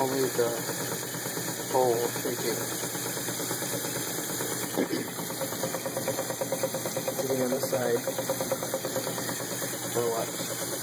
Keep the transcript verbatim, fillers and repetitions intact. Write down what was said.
I'll leave the hole facing sitting on the side for what?